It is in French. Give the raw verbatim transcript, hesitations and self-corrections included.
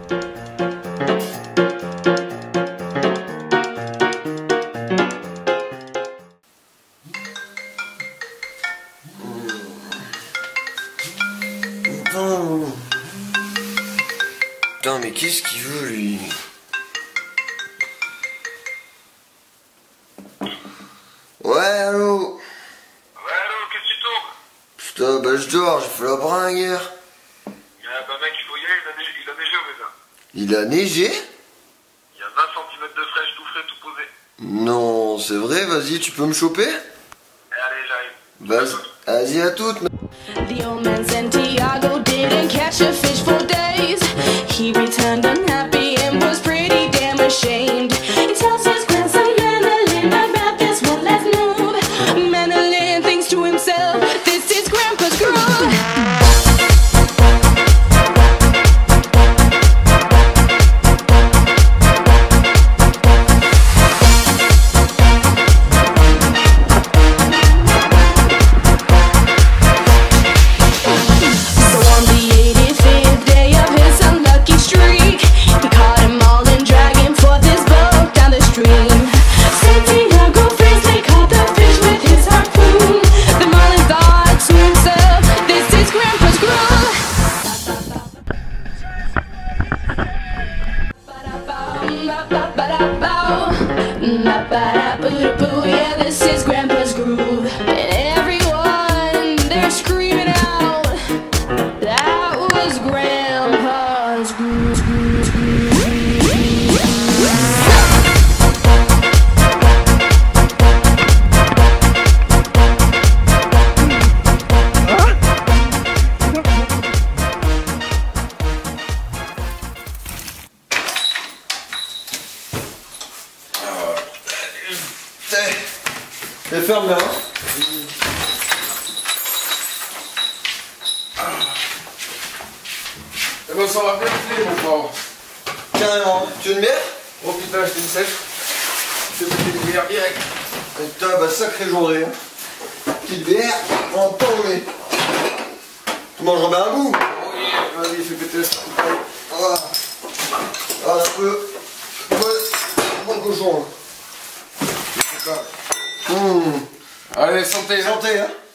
Putain, mais qu'est-ce qu'il veut, lui? Ouais, allô? Ouais, allô, qu'est-ce que tu tournes? Putain, bah je dors, j'ai fait la bringue hier. Ah bah mec, il faut y aller, il a neigé, il a neigé au Mézin. Il a neigé? Il y a vingt centimètres de fraîche, tout frais, tout posé. Non, c'est vrai, vas-y, tu peux me choper? Allez, j'arrive. Vas-y, vas-y à toutes. The old man Santiago didn't catch a fish for days. He returned unhappy and was pretty damn ashamed. He tells his grandson Manolin about this one last move. Manolin thinks to himself, this is Grandpa's groove. Yeah, this is Grandpa's groove. And everyone, they're screaming out, that was Grandpa's groove, groove, groove, Et ferme là. Eh ben, ça va bien filer, mon pauvre. Carrément. Tu veux une bière? Oh putain, j'étais une sèche. Je vais péter une bière direct. Putain, bah sacrée journée. Hein. Petite bière, on va pas rouler. Tu mangeras bien un bout. Oui, vas-y, je vais péter ça. Voilà. Voilà un peu. Bon cochon. C'est ça. Mmh. Allez, santé, hein. Santé, hein.